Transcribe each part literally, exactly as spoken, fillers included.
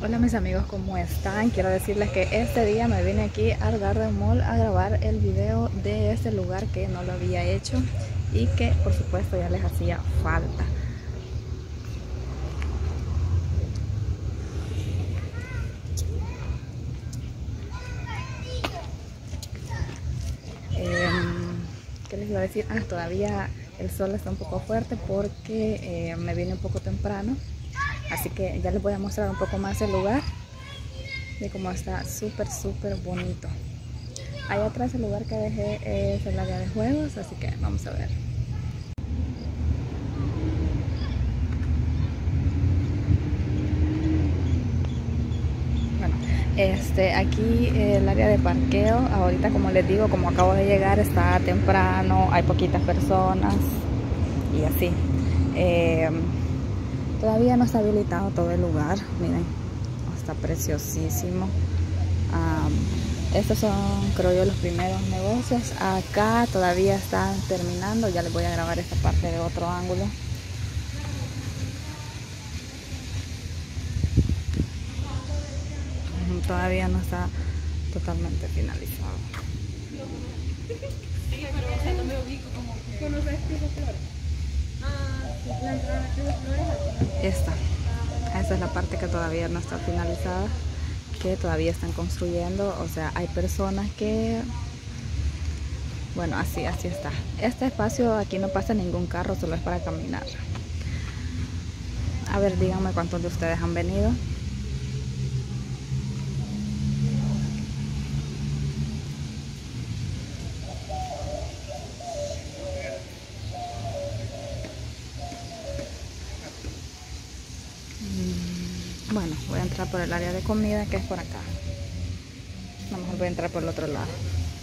Hola mis amigos, ¿cómo están? Quiero decirles que este día me vine aquí al Garden Mall a grabar el video de este lugar que no lo había hecho y que por supuesto ya les hacía falta. Eh, ¿Qué les iba a decir? Ah, todavía el sol está un poco fuerte porque eh, me vine un poco temprano, así que ya les voy a mostrar un poco más el lugar de cómo está súper súper bonito. Allá atrás el lugar que dejé es el área de juegos, así que vamos a ver. Bueno, este, aquí el área de parqueo, ahorita como les digo, como acabo de llegar, está temprano, hay poquitas personas y así. Eh, todavía no está habilitado todo el lugar, miren, está preciosísimo. Um, estos son, creo yo, los primeros negocios. Acá todavía están terminando, ya les voy a grabar esta parte de otro ángulo. Todavía no está totalmente finalizado. Sí, pero o sea, no me ubico como que... ¿Conoces Piso Flores? Ah, la entrada de Piso Flores. Esta, esa es la parte que todavía no está finalizada, que todavía están construyendo, o sea, hay personas que... Bueno, así, así está. Este espacio aquí no pasa ningún carro, solo es para caminar. A ver, díganme cuántos de ustedes han venido. Bueno, voy a entrar por el área de comida, que es por acá. A lo mejor voy a entrar por el otro lado.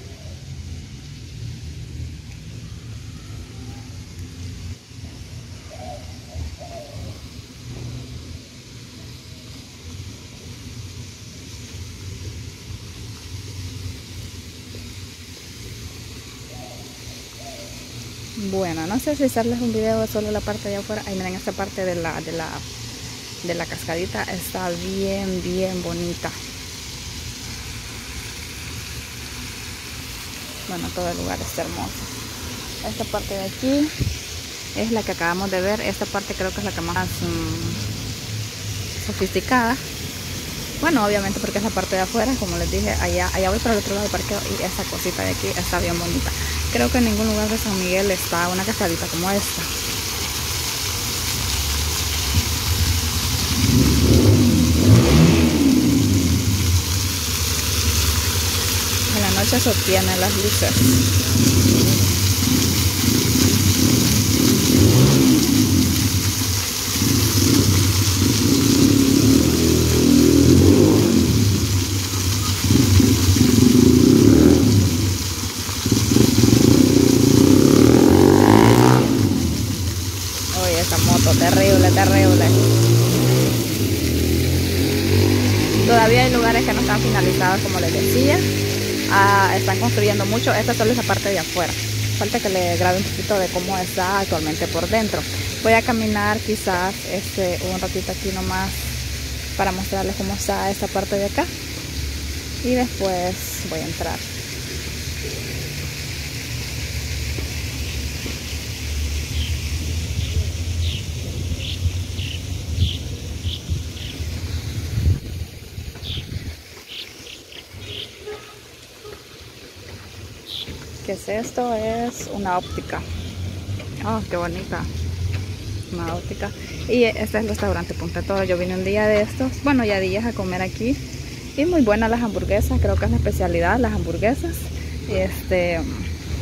Bueno, no sé si hacerles un video de solo la parte de afuera. Ahí miren, esta parte de la, de la, de la cascadita está bien, bien bonita. Bueno, todo el lugar está hermoso. Esta parte de aquí es la que acabamos de ver. Esta parte creo que es la que más um, sofisticada. Bueno, obviamente porque es la parte de afuera, como les dije, allá, allá voy para el otro lado del parqueo y esta cosita de aquí está bien bonita. Creo que en ningún lugar de San Miguel está una cascadita como esta. En la noche se obtienen las luces. Oye, esa moto, terrible, terrible. Todavía hay lugares que no están finalizados, como les decía. Ah, están construyendo mucho. Esta solo es la parte de afuera. Falta que le grabe un poquito de cómo está actualmente por dentro. Voy a caminar quizás este, un ratito aquí nomás para mostrarles cómo está esta parte de acá. Y después voy a entrar. ¿Qué es esto? Es una óptica. Oh, qué bonita. Una óptica. Y este es el restaurante Punta Toro. Yo vine un día de estos, bueno, ya días a comer aquí. Y muy buenas las hamburguesas. Creo que es la especialidad, las hamburguesas. Este, así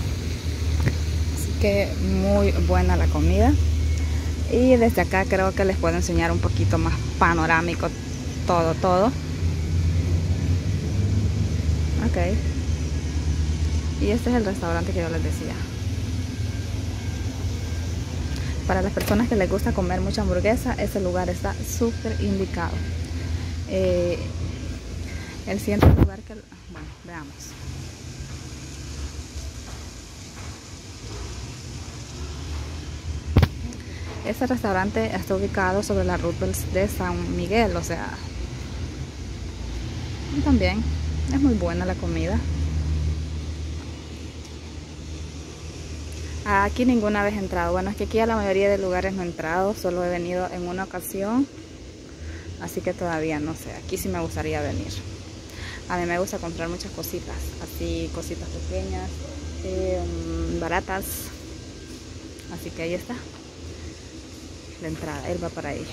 que muy buena la comida. Y desde acá creo que les puedo enseñar un poquito más panorámico todo, todo. Ok. Y este es el restaurante que yo les decía. Para las personas que les gusta comer mucha hamburguesa, ese lugar está súper indicado. Eh, el siguiente lugar que... Bueno, veamos. Este restaurante está ubicado sobre la Roosevelt de San Miguel, o sea, Y también es muy buena la comida. Aquí ninguna vez he entrado. Bueno, es que aquí a la mayoría de lugares no he entrado. Solo he venido en una ocasión. Así que todavía no sé. Aquí sí me gustaría venir. A mí me gusta comprar muchas cositas. Así, cositas pequeñas, eh, baratas. Así que ahí está la entrada. Él va para ahí.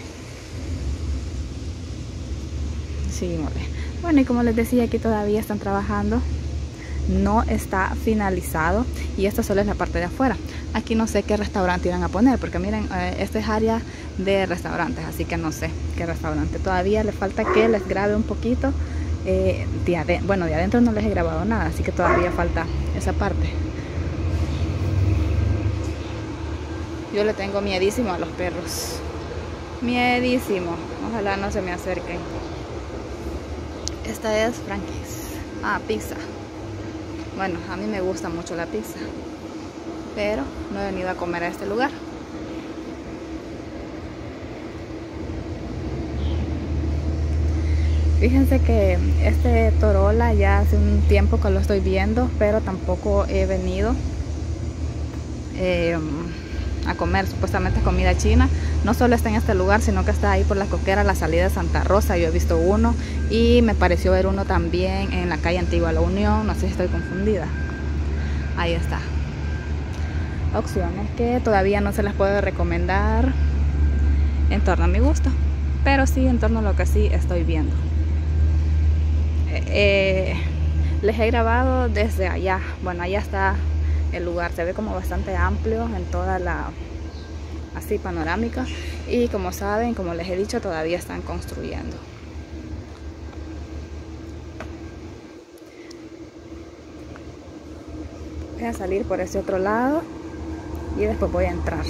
Seguimos. Bueno, y como les decía, aquí todavía están trabajando. No está finalizado y esta solo es la parte de afuera. Aquí no sé qué restaurante irán a poner, porque miren, eh, esta es área de restaurantes, así que no sé qué restaurante. Todavía le falta que les grabe un poquito. Eh, de adentro, bueno, de adentro no les he grabado nada, así que todavía falta esa parte. Yo le tengo miedísimo a los perros. Miedísimo. Ojalá no se me acerquen. Esta es Frankie's. Ah, pizza. Bueno, a mí me gusta mucho la pizza, pero no he venido a comer a este lugar. Fíjense que este Torola ya hace un tiempo que lo estoy viendo, pero tampoco he venido eh, a comer supuestamente comida china. No solo está en este lugar, sino que está ahí por la Coquera, la salida de Santa Rosa. Yo he visto uno y me pareció ver uno también en la calle Antigua La Unión. No sé si estoy confundida. Ahí está. Opciones que todavía no se las puedo recomendar en torno a mi gusto, pero sí en torno a lo que sí estoy viendo. Eh, eh, les he grabado desde allá. Bueno, allá está el lugar. Se ve como bastante amplio en toda la... así panorámica, y como saben, como les he dicho, todavía están construyendo. Voy a salir por ese otro lado y después voy a entrar.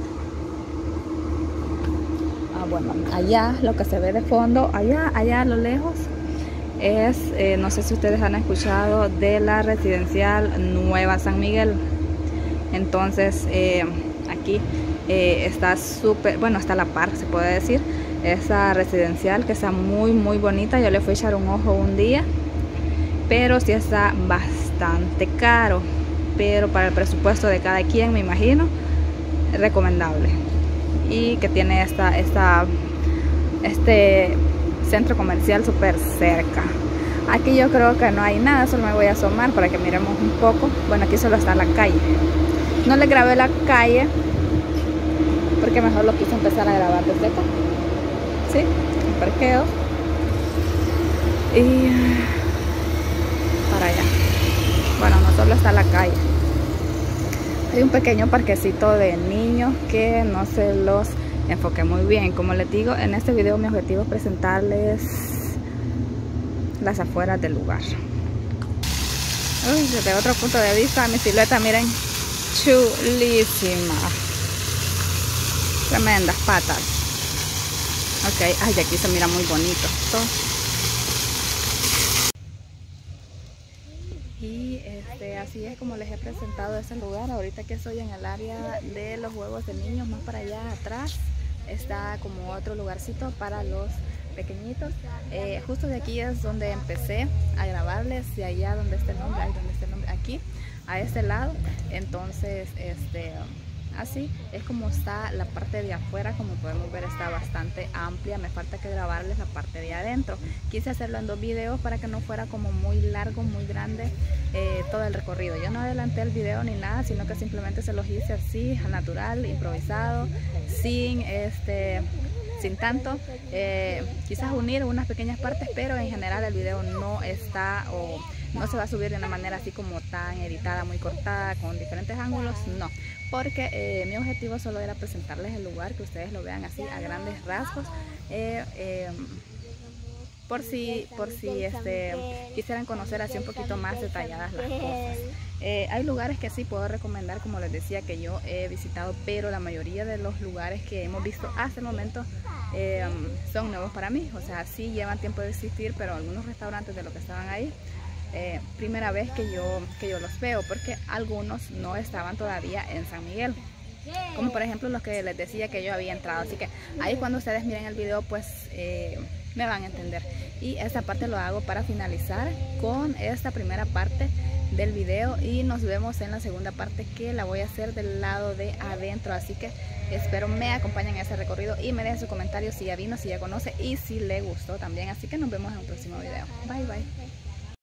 Ah, bueno, allá lo que se ve de fondo, allá, allá a lo lejos es, eh, no sé si ustedes han escuchado de la residencial Nueva San Miguel. Entonces eh, aquí Eh, está súper, bueno, está a la par, se puede decir, esa residencial que está muy muy bonita. Yo le fui a echar un ojo un día, pero sí está bastante caro, pero para el presupuesto de cada quien, me imagino, es recomendable. Y que tiene esta, esta este centro comercial súper cerca. Aquí yo creo que no hay nada, solo me voy a asomar para que miremos un poco. Bueno, aquí solo está la calle. No le grabé la calle porque mejor lo quise empezar a grabar desde acá. Sí, el parqueo. Y para allá. Bueno, no solo está la calle. Hay un pequeño parquecito de niños que no se los enfoqué muy bien. Como les digo, en este video mi objetivo es presentarles las afueras del lugar. Uy, desde otro punto de vista, mi silueta, miren, chulísima. Tremendas patas. Ok, ay, aquí se mira muy bonito esto. Y este, así es como les he presentado ese lugar. Ahorita que estoy en el área de los juegos de niños, más para allá atrás está como otro lugarcito para los pequeñitos. Eh, justo de aquí es donde empecé a grabarles, de allá donde está el nombre, ahí donde está el nombre, aquí, a este lado. Entonces, este... así es como está la parte de afuera. Como podemos ver, está bastante amplia. Me falta que grabarles la parte de adentro. Quise hacerlo en dos videos para que no fuera como muy largo, muy grande eh, todo el recorrido. Yo no adelanté el video ni nada, sino que simplemente se los hice así, al natural, improvisado, sin este sin tanto eh, quizás unir unas pequeñas partes, pero en general el video no está o no se va a subir de una manera así como tan editada, muy cortada, con diferentes ángulos, no, porque eh, mi objetivo solo era presentarles el lugar, que ustedes lo vean así a grandes rasgos, eh, eh, por si, por si este, quisieran conocer así un poquito más detalladas las cosas. Eh, hay lugares que sí puedo recomendar, como les decía, que yo he visitado, pero la mayoría de los lugares que hemos visto hasta el momento eh, son nuevos para mí. O sea, sí llevan tiempo de existir, pero algunos restaurantes de los que estaban ahí, eh, primera vez que yo, que yo los veo, porque algunos no estaban todavía en San Miguel, como por ejemplo los que les decía que yo había entrado. Así que ahí cuando ustedes miren el video, pues... Eh, me van a entender. Y esta parte lo hago para finalizar con esta primera parte del video, y nos vemos en la segunda parte, que la voy a hacer del lado de adentro. Así que espero me acompañen en ese recorrido y me dejen sus comentarios si ya vino, si ya conoce y si le gustó también. Así que nos vemos en un próximo video. Bye bye.